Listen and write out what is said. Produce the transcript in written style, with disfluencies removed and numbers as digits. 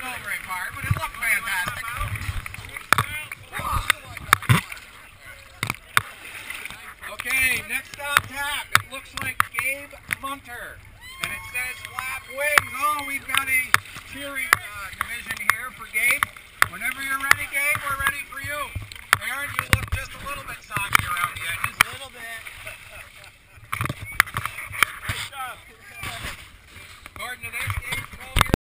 go very far, but it looked fantastic. Okay, next on tap, it looks like Gabe Munter. And it says flap wings. Oh, we've got a cheering